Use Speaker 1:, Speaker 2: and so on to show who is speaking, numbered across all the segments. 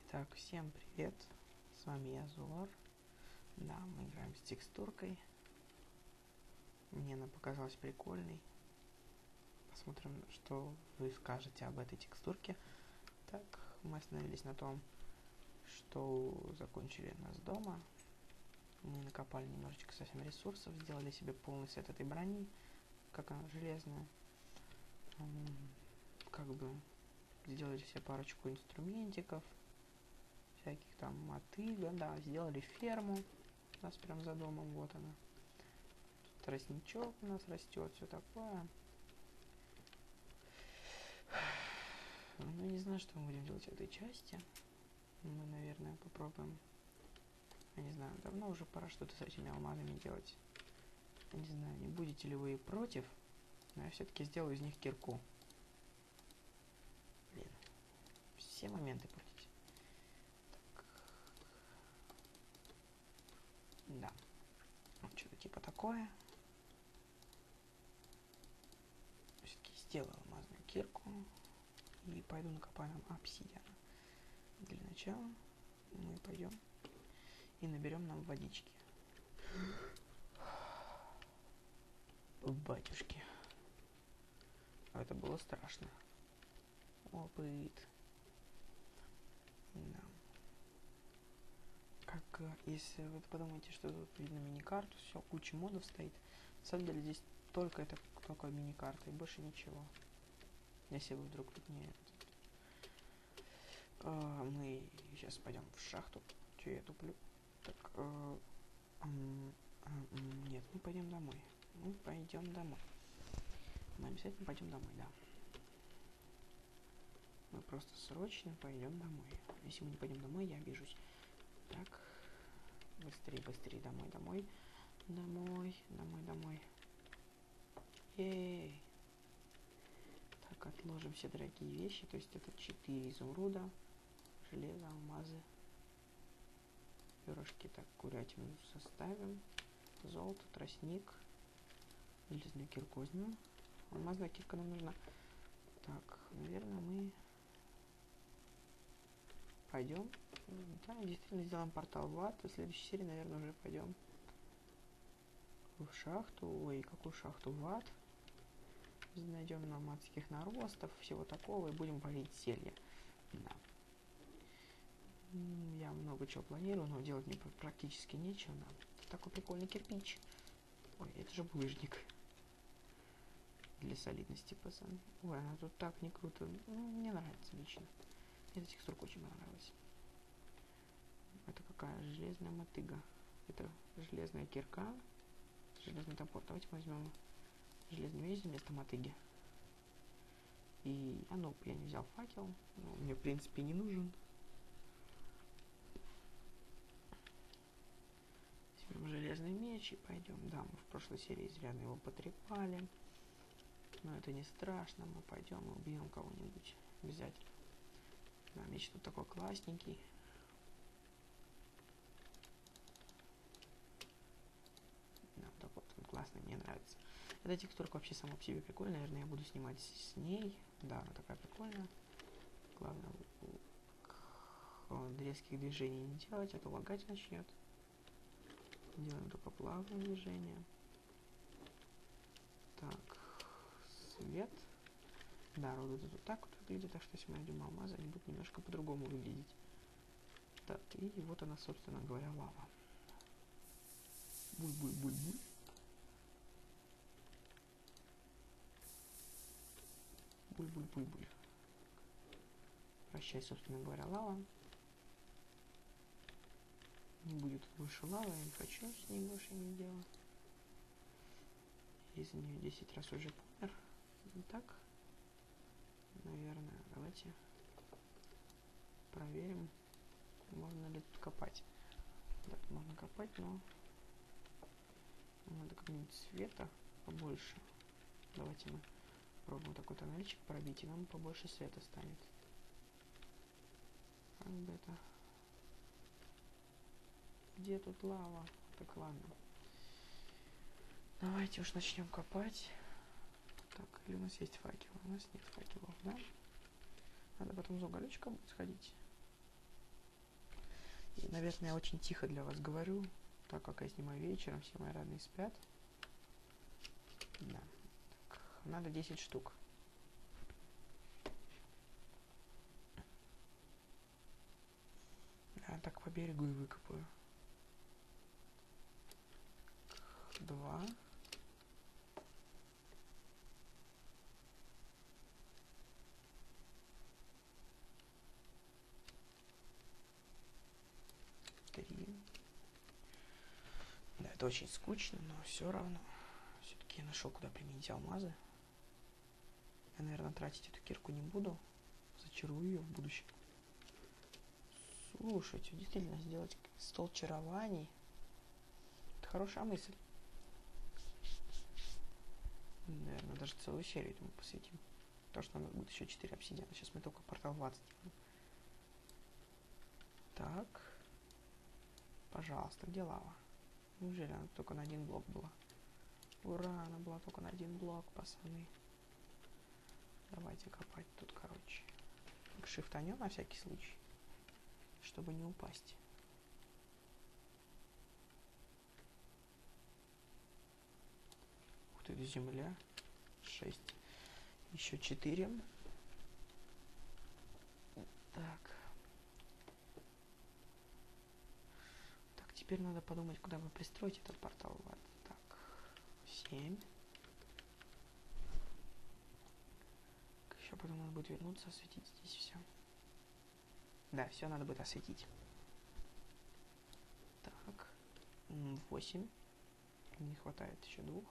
Speaker 1: Так, всем привет, с вами я, Зулар. Да, мы играем с текстуркой. Мне она показалась прикольной. Посмотрим, что вы скажете об этой текстурке. Так, мы остановились на том, что закончили нас дома. Мы накопали немножечко совсем ресурсов, сделали себе полный сет этой брони, как она железная. Как бы сделали себе парочку инструментиков, всяких там мотыга, да, сделали ферму у нас прям за домом, вот она. Тут тростничок у нас растет, все такое. Ну, не знаю, что мы будем делать в этой части. Мы, наверное, попробуем. Я не знаю, давно уже пора что-то с этими алмазами делать. Я не знаю, не будете ли вы против, но я все-таки сделаю из них кирку. Блин, все моменты портить. Так. Да. Что-то типа такое. Все-таки сделаю алмазную кирку. И пойду накопаю нам обсидиана. Для начала мы пойдем и наберем нам водички. Батюшки. Это было страшно. Опыт. Да. Как, если вы подумаете, что тут видно миникарту, все, куча модов стоит. На самом деле здесь только мини-карта и больше ничего. Если вы вдруг тут не... мы сейчас пойдем в шахту. Че я туплю? Так, нет, мы пойдем домой. Мы пойдем домой. Мы обязательно пойдем домой, да. Мы просто срочно пойдем домой. Если мы не пойдем домой, я обижусь. Так, быстрее, быстрее, домой, домой. Домой, домой, домой. Ей. Так, отложим все дорогие вещи. То есть это 4 изумруда, железо, алмазы, перышки. Так, курятину составим. Золото, тростник, железную кирку возьмем. Алмазная кирка нам нужна. Так, наверное, мы пойдем. Да, действительно сделаем портал в ад. В следующей серии, наверное, уже пойдем в шахту. Ой, какую шахту? В ад. Найдем нам адских наростов, всего такого, и будем варить зелье. Да. Я много чего планирую, но делать мне практически нечего. Да. Такой прикольный кирпич. Ой, это же булыжник. Для солидности, пацаны. Ой, она тут так не круто. Ну, мне нравится лично. Эта текстурка очень понравилась. Это какая железная мотыга. Это железная кирка. Железный топор. Давайте мы возьмем железный меч вместо мотыги. И, ну, я не взял факел. Но мне, в принципе, не нужен. Возьмем железный меч и пойдем. Да, мы в прошлой серии изрядно его потрепали. Но это не страшно. Мы пойдем и убьем кого-нибудь. Обязательно. Да, меч тут такой классненький. Да, так вот он классный, мне нравится. Эта текстурка вообще сама по себе прикольная. Наверное, я буду снимать с ней. Да, она такая прикольная. Главное, резких движений не делать, а то лагать начнет. Делаем только плавные движения. Так, свет. Да, роды тут вот так вот выглядит, так что если мы найдем алмазы, они будут немножко по-другому выглядеть. Так, и вот она, собственно говоря, лава. Буль-буль-буль-буль. Буль-буль-буль-буль. Прощай, собственно говоря, лава. Не будет больше лавы, я не хочу с ней больше иметь дело. Из-за нее 10 раз уже помер. Так, наверное, давайте проверим, можно ли тут копать. Да, можно копать, но надо как-нибудь света побольше. Давайте мы пробуем такой тоннельчик пробить, и нам побольше света станет. Как бы это... Где тут лава? Так, ладно. Давайте уж начнем копать. Так, или у нас есть факелы? У нас нет факелов, да? Надо потом за уголечком сходить. И, наверное, я очень тихо для вас говорю, так как я снимаю вечером, все мои родные спят. Да. Так, надо 10 штук. Да, так по берегу и выкопаю. 2. Да, это очень скучно, но все равно. Все-таки я нашел, куда применить алмазы. Я, наверное, тратить эту кирку не буду. Зачарую ее в будущем. Слушайте, действительно, сделать стол чарований. Это хорошая мысль. Наверное, даже целую серию этому посвятим. Потому что у нас будет еще 4 обсидиана. Сейчас мы только портал 20 делаем. Так. Пожалуйста, где лава? Неужели она только на один блок была? Ура, она была только на один блок, пацаны. Давайте копать тут, короче. Шифтанем на всякий случай, чтобы не упасть. Ух ты, земля. 6. Еще 4. Так. Так, теперь надо подумать, куда бы пристроить этот портал. Так, 7. Еще потом надо будет вернуться, осветить здесь все. Да, все надо будет осветить. Так, 8. Не хватает еще 2.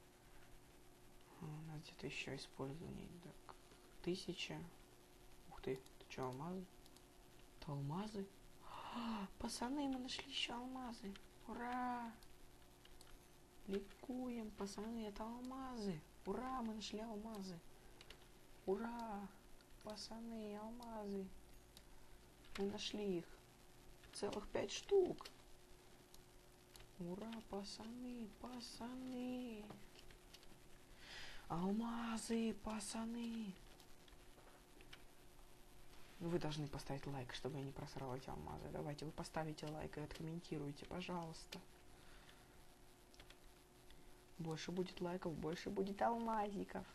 Speaker 1: У нас где-то еще использование. Так, 1000. Ух ты, это что, алмазы? Это алмазы? Пацаны, мы нашли еще алмазы. Ура! Ликуем, пацаны, это алмазы. Ура, мы нашли алмазы. Ура! Пацаны, алмазы. Мы нашли их. Целых 5 штук. Ура, пацаны, пацаны. Алмазы, пацаны. Вы должны поставить лайк, чтобы я не просрал эти алмазы. Давайте вы поставите лайк и откомментируйте, пожалуйста. Больше будет лайков, больше будет алмазиков.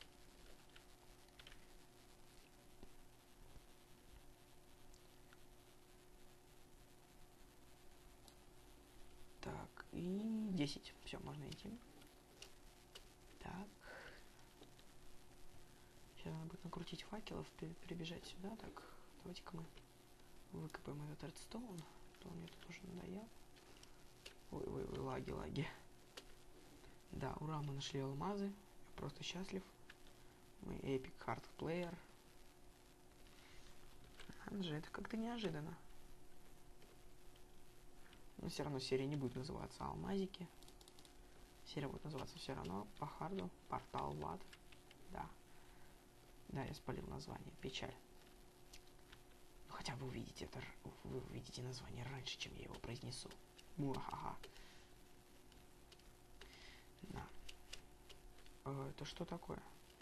Speaker 1: Так, и 10. Все, можно идти. Так. Сейчас надо будет накрутить факелов, прибежать сюда. Так, давайте-ка мы выкопаем этот редстоун. То мне тут уже надоел. Ой, лаги. Да, ура, мы нашли алмазы. Я просто счастлив. Мы Epic Hard Player. Анжи, это как-то неожиданно. Но все равно серия не будет называться Алмазики. Серия будет называться все равно по харду Портал Влад. Да. Да, я спалил название. Печаль. Ну, хотя вы увидите это, вы увидите название раньше, чем я его произнесу. Муахаха. Да. Это что такое?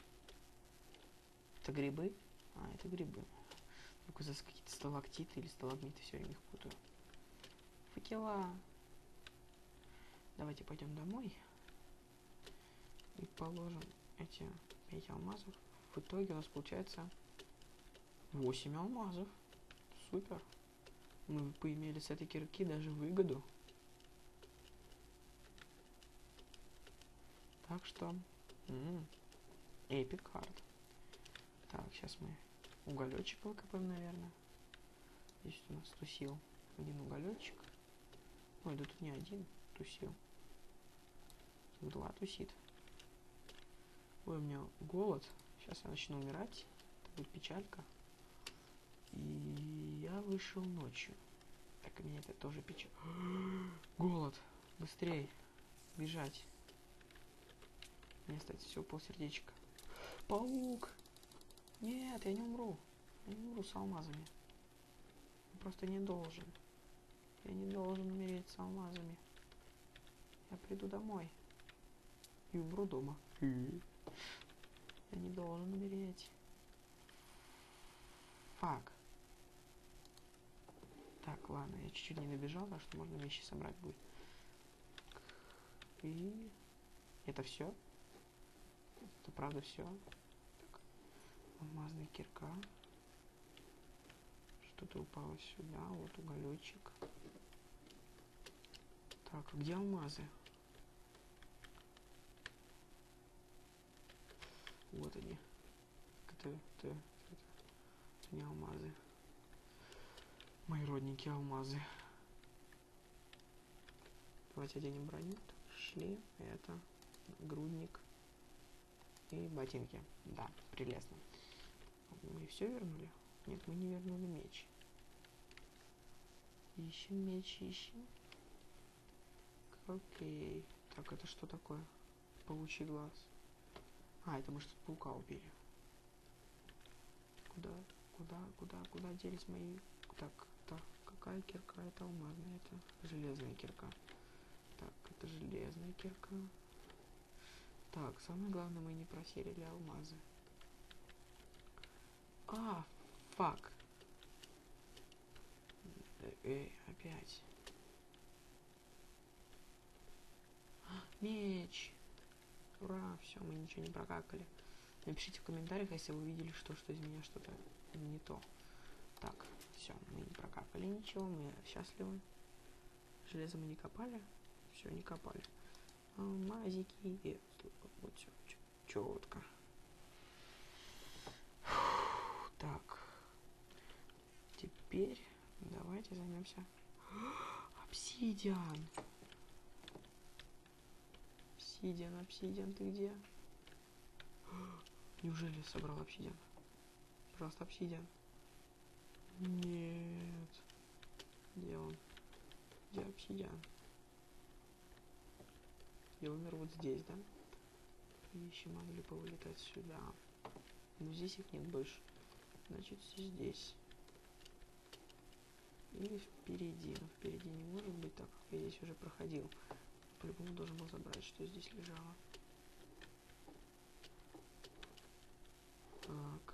Speaker 1: Это грибы? А, это грибы. Только за какие-то сталактиты или сталагмиты, все время их путаю. Факела. Давайте пойдем домой. И положим эти 5 алмазов. В итоге у нас получается 8 алмазов. Супер. Мы поимели с этой кирки даже выгоду. Так что... Epic Hard. Так, сейчас мы уголечек выкопаем, наверное. Здесь у нас тусил один уголечек. Ой, да тут не один тусил. 2 тусит. Ой, у меня голод. Сейчас я начну умирать. Это будет печалька. И я вышел ночью. Так, и меня это тоже печаль. Голод. Быстрей. Бежать. Мне остается всего полсердечка. Паук! Нет, я не умру. Я не умру с алмазами. Я просто не должен. Я не должен умереть с алмазами. Я приду домой. И умру дома. Я не должен умереть. Фак. Так, Так, ладно, я чуть-чуть не добежал, так что можно вещи собрать будет. И это все? Это правда все? Так, алмазная кирка. Что-то упало сюда, вот уголечек. Так, а где алмазы? Вот они. Это не алмазы. Мои родненькие алмазы. Давайте оденем броню. Шлем, это, грудник и ботинки. Да, прелестно. Мы все вернули? Нет, мы не вернули меч. Ищем меч, ищем. Окей. Так, это что такое? Паучий глаз. А, это мы что-то паука убили. Куда делись мои... Так, какая кирка? Это алмазная, это железная кирка. Так, это железная кирка. Так, самое главное, мы не просерили алмазы. А, фак. Опять. Меч. Ура, все, мы ничего не прокакали. Напишите в комментариях, если вы видели, что из меня что-то не то. Так, все, мы не прокакали ничего, мы счастливы. Железо мы не копали. Все, не копали. Алмазики. И вот все, четко. Так. Теперь давайте займемся. Обсидиан. Обсидиан, ты где? Неужели собрал обсидиан? Просто обсидиан. Нет. Где он? Где обсидиан? Я умер вот здесь, да? Еще могли повылетать сюда. Но здесь их нет больше. Значит, здесь. Или впереди. Но впереди не может быть, так как я здесь уже проходил. По-любому должен был забрать, что здесь лежало. Так.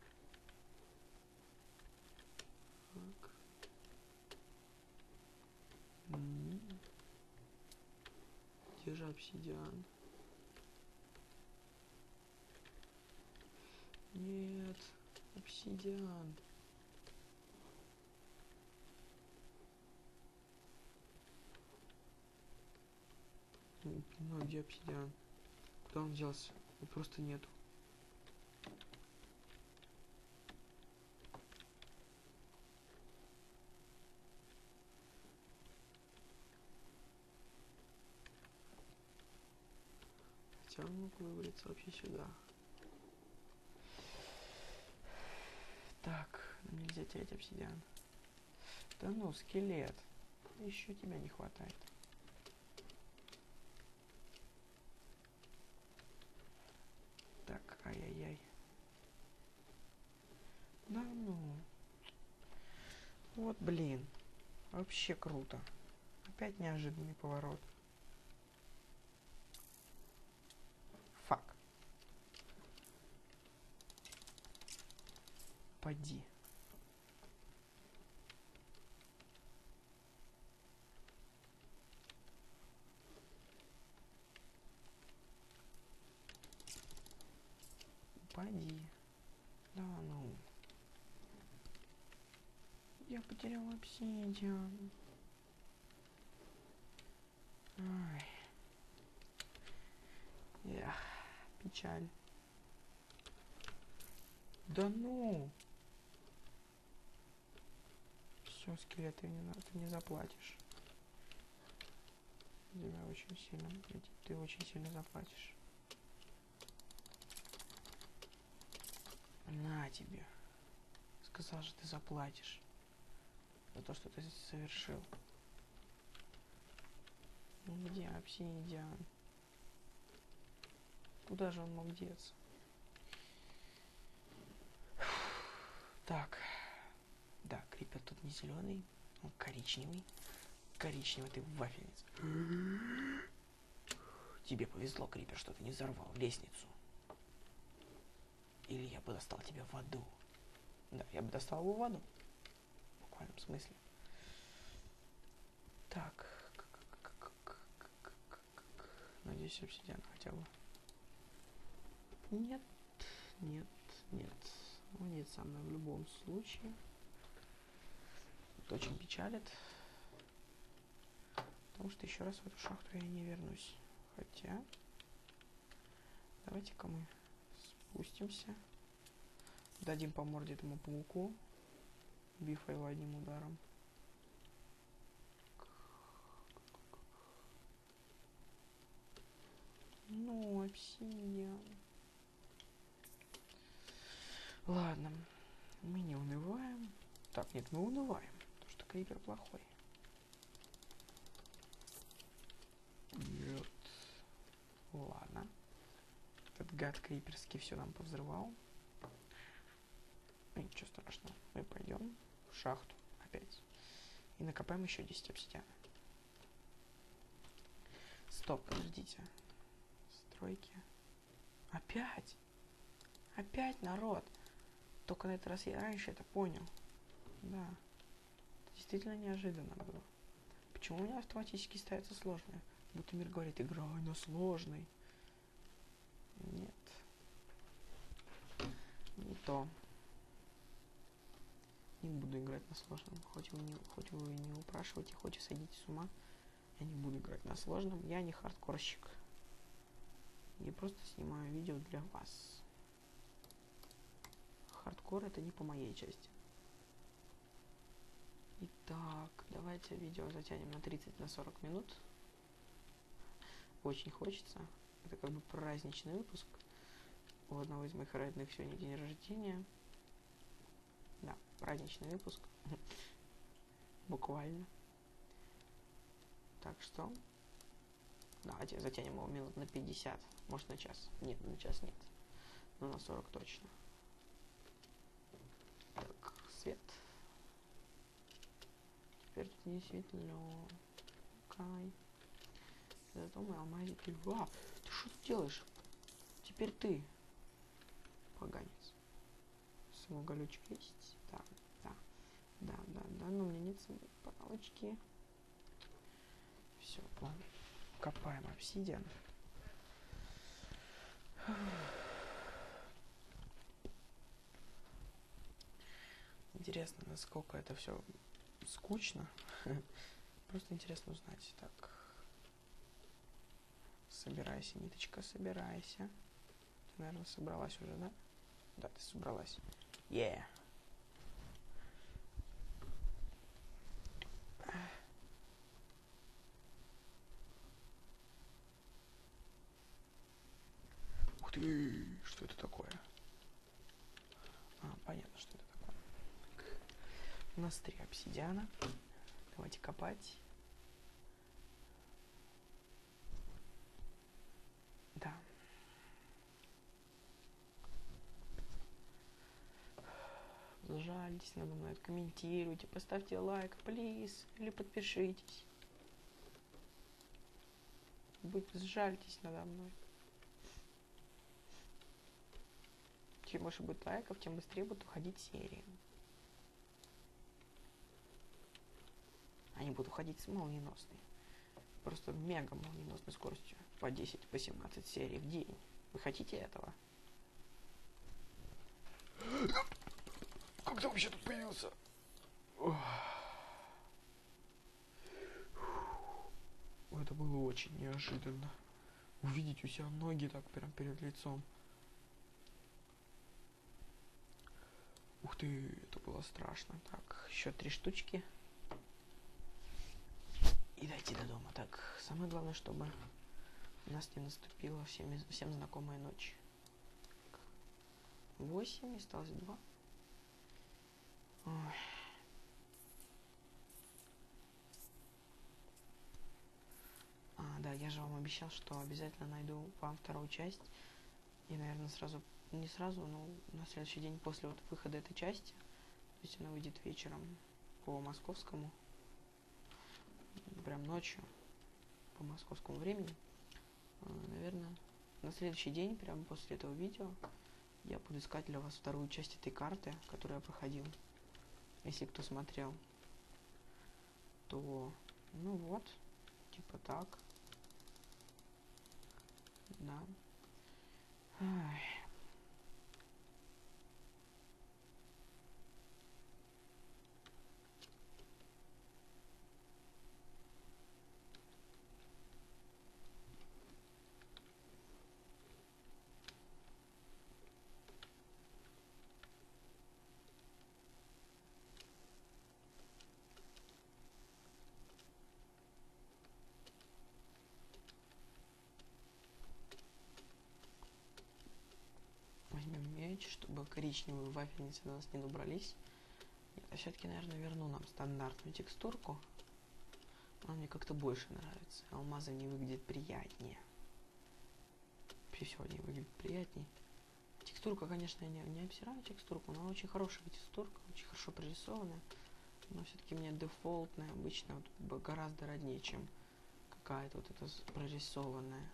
Speaker 1: Где же обсидиан? Нет, обсидиан. Не понимаю, где обсидиан. Куда он взялся? Его просто нету. Хотя он мог выбраться вообще сюда. Так, нельзя терять обсидиан. Да ну, скелет. Еще тебя не хватает. Так, ай-яй-яй. Да ну. Вот, блин. Вообще круто. Опять неожиданный поворот. Фак. Поди. Поди. Да ну. Я потерял обсидиан. Ай. Эх, печаль. Да ну. Все, скелет, ты не заплатишь. Тебя очень сильно. Ты очень сильно заплатишь. На тебе. Сказал же, ты заплатишь за то, что ты совершил. Ну где обсидиан? Куда же он мог деться? Так. Да, крипер тут не зеленый, он коричневый. Коричневый, ты вафельница. Тебе повезло, крипер, что ты не взорвал лестницу. Или я бы достал тебя в аду. Да, я бы достал его в аду. В буквальном смысле. Так. Надеюсь, обсидиан хотя бы. Нет, нет, нет. Нет, со мной в любом случае. Это очень печалит. Потому что еще раз в эту шахту я не вернусь. Хотя... Давайте-ка мы спустимся. Дадим по морде этому пауку. Убив его одним ударом. Ну, обсидиан. Ладно. Мы не унываем. Так, нет, мы унываем. Потому что крипер плохой. Нет. Ладно. Этот гад криперский все нам повзрывал. Ничего страшного. Мы пойдем в шахту опять. И накопаем еще 10 обсидиана. Стоп, подождите. Стройки. Опять? Опять, народ? Только на этот раз я раньше это понял. Да. Это действительно неожиданно было. Почему у меня автоматически ставится сложное? Будто мир говорит, играй на сложный. Нет. Не то. Не буду играть на сложном. Хоть вы не упрашиваете, хоть и сойдите с ума. Я не буду играть на сложном. Я не хардкорщик. Я просто снимаю видео для вас. Хардкор это не по моей части. Итак, давайте видео затянем на 30-40 минут. Очень хочется. Это как бы праздничный выпуск. У одного из моих родных сегодня день рождения. Да, праздничный выпуск. Буквально. Так что... Давайте затянем его минут на 50. Может на час. Нет, на час нет. Но на 40 точно. Так, свет. Теперь тут не светло. Кай. Зато мы алмазики. А, ты что ты делаешь? Теперь ты. Поганец. Самоголючек есть? Да. Но у меня нет самой палочки. Все, ладно. Копаем обсидиан. Интересно, насколько это все скучно. Просто интересно узнать. Так. Собирайся, ниточка, собирайся. Ты, наверное, собралась уже, да? Да, ты собралась. Yeah. Ух ты, что это такое? Понятно, что это такое. У нас 3 обсидиана. Давайте копать. Да. Сжальтесь надо мной, комментируйте, поставьте лайк, плиз, или подпишитесь. Сжальтесь надо мной. Чем больше будет лайков, тем быстрее будут уходить серии. Они будут уходить с молниеносной. Просто мега молниеносной скоростью. По 10, по 17 серий в день. Вы хотите этого? Как ты вообще тут появился? Это было очень неожиданно. Увидеть у себя ноги так прям перед лицом. Ух ты, это было страшно. Так, еще 3 штучки. И дойти до дома. Так, самое главное, чтобы у нас не наступила всем знакомая ночь. 8, осталось 2. Ой. Да, я же вам обещал, что обязательно найду вам вторую часть. И, наверное, не сразу, но на следующий день после вот выхода этой части. То есть она выйдет вечером по московскому. Прям ночью по московскому времени. Наверное, на следующий день, прямо после этого видео, я буду искать для вас вторую часть этой карты, которую я проходил. Если кто смотрел, то Ну вот, типа так. Да. Ай. Возьмем меч, чтобы коричневые вафельницы до нас не добрались. Нет, я все-таки, наверное, верну нам стандартную текстурку. Она мне как-то больше нравится. Алмазы не выглядят приятнее. Вообще все не выглядит приятнее. Текстурка, конечно, я не обсираю текстурку, но очень хорошая текстурка, очень хорошо прорисованная. Но все-таки мне дефолтная обычно вот гораздо роднее, чем какая-то вот эта прорисованная.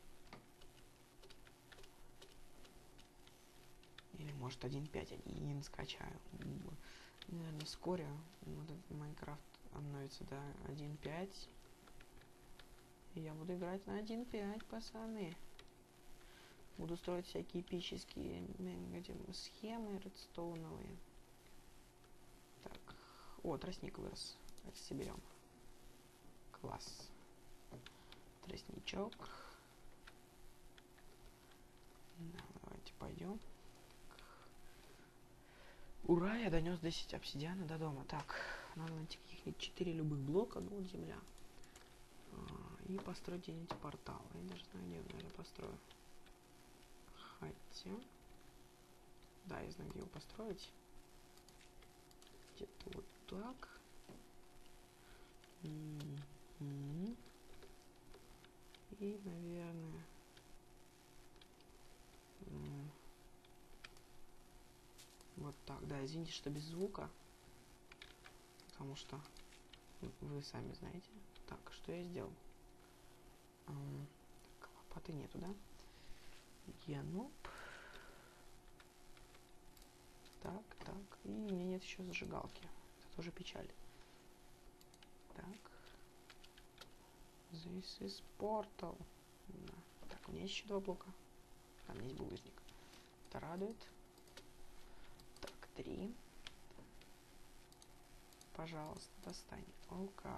Speaker 1: Или может 1.5.1 скачаю. Наверное, вскоре вот этот Майнкрафт обновится до 1.5. И я буду играть на 1.5, пацаны. Буду строить всякие эпические схемы редстоуновые. Так. О, тростник вырос. Давайте соберем. Класс. Тростничок. Да, давайте пойдем. Ура, я донес 10 обсидиана до дома. Так, надо найти каких-нибудь 4 любых блока, ну вот земля. И построить где-нибудь портал. Я даже знаю, где я, наверное, построю. Хотя... Да, я знаю, где его построить. Где-то вот так. И, наверное... Вот так. Да, извините, что без звука. Потому что вы сами знаете. Так, что я сделал? Так, лопаты нету, да? Януп. Так, так. И у меня нет еще зажигалки. Это тоже печаль. Так. This is portal. Да. Так, у меня есть еще 2 блока. Там есть булыжник. Это радует. Так, 3. Пожалуйста, достань. Окей.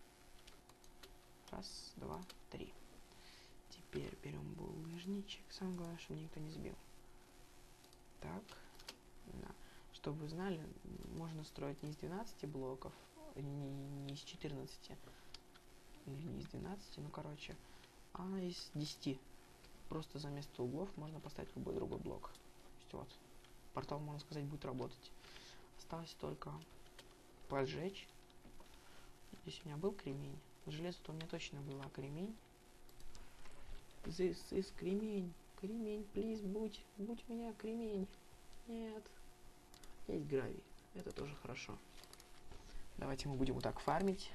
Speaker 1: Раз, 2, 3. Теперь берем булыжничек. Самое главное, чтобы никто не сбил. Так. Да. Чтобы вы знали, можно строить не из 12 блоков, не из 14, или не из 12, ну короче, а из 10. Просто за место углов можно поставить любой другой блок. То есть вот, портал, можно сказать, будет работать. Осталось только поджечь. Здесь у меня был кремень. Железо-то у меня точно было, а кремень? This is кремень. Кремень, плиз, будь у меня кремень. Нет. Есть гравий. Это тоже хорошо. Давайте мы будем вот так фармить.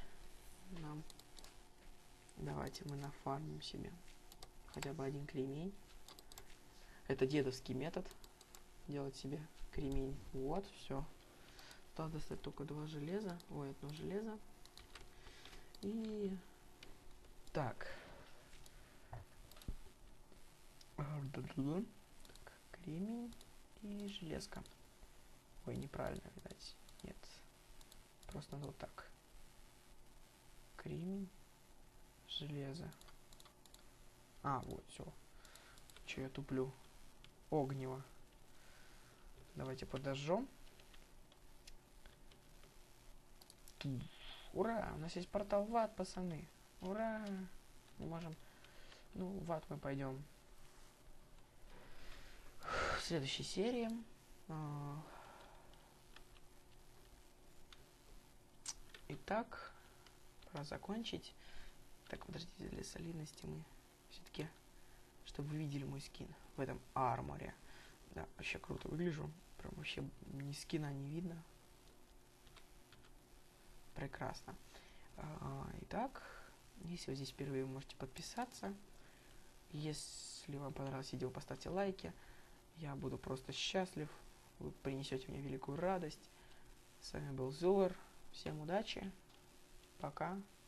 Speaker 1: Давайте мы нафармим себе хотя бы 1 кремень. Это дедовский метод. Делать себе кремень. Вот, все. Осталось достать только 2 железа. Ой, 1 железо. И... Так. Так, кремень и железка. Ой, неправильно, видать. Нет. Просто надо вот так. Кремень, железо. А, вот, все. Че я туплю? Огнево. Давайте подожжем. Ура! У нас есть портал в ад, пацаны. Ура! Мы можем... Ну, в ад мы пойдем в следующей серии. Итак, пора закончить. Так, подождите, для солидности мы все-таки, чтобы вы видели мой скин в этом арморе. Да, вообще круто выгляжу. Прям вообще ни скина не видно. Прекрасно. Итак, если вы здесь впервые, вы можете подписаться. Если вам понравилось видео, поставьте лайки. Я буду просто счастлив. Вы принесете мне великую радость. С вами был Зулер. Всем удачи. Пока.